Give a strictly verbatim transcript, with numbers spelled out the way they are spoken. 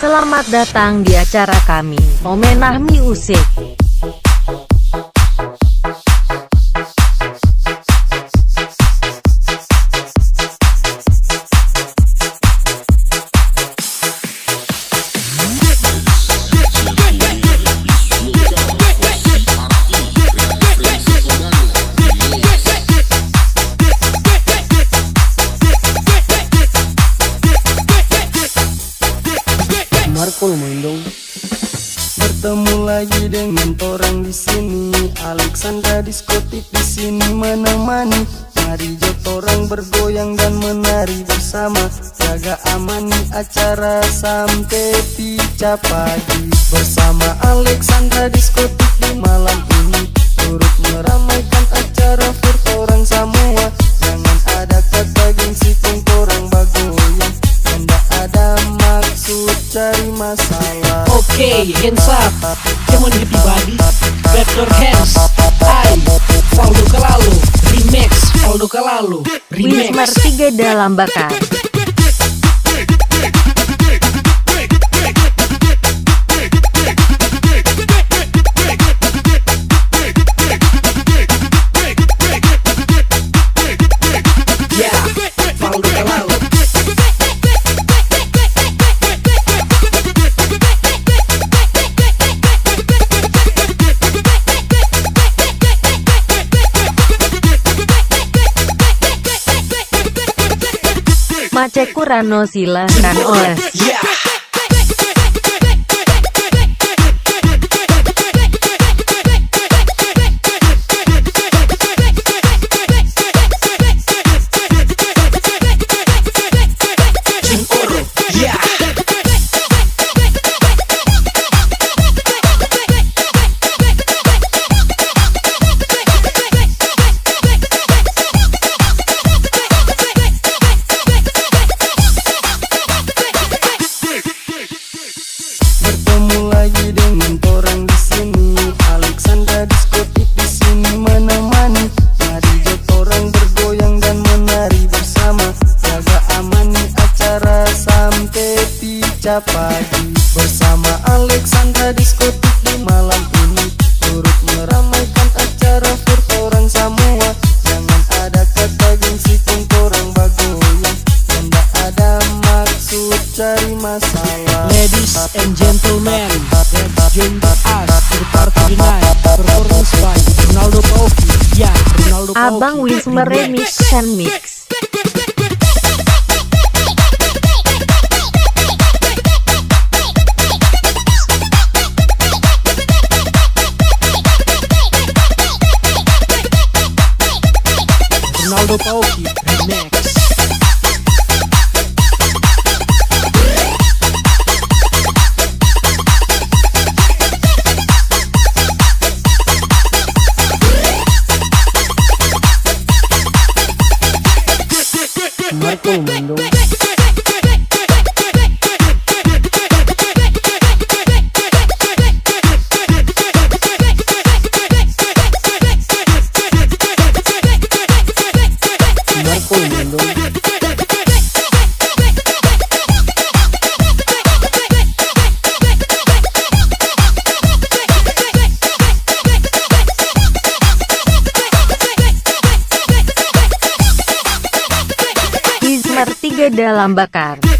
Selamat datang di acara kami, Omenah Music. Markol main dong. Bertemu lagi dengan orang di sini, Alexandra diskotik di sini menemani. Mari jot orang bergoyang dan menari bersama, jaga amani acara sampai pica pagi. Bersama Alexandra diskotik di malam ini, turut meramaikan acara for orang semua. Jangan ada kata gengsi kong orang bagoyang, tidak ada maksud cari masalah. Okay, hands up, come on everybody, clap your hands. I, Faldo Kalalu, remix, Faldo Kalalu, remix. Wismar tiga dalam bakar. Yeah, Faldo Kalalu. Maceku Rano silahkan oles. Yeah. Jin Oro, yeah. Bertemu lagi dengan orang di sini, Alexandra diskotik di sini menemani. Mari jot orang bergoyang dan menari bersama, jaga amani acara sampai pica pagi. Bersama Alexandra diskotik di malam ini, turut meramaikan acara for orang semua. Jangan ada kata gengsi kong orang bagoyang, tidak ada maksud cari masalah. Ladies and gentlemen, let's join us to the party tonight. Performance by Ronaldo Pauki. Yeah, Ronaldo Pauki. Abang Wismar remix and mix. Ronaldo Pauki remix. Markol main dong. Markol main dong. Wismar tiga dalam bakar.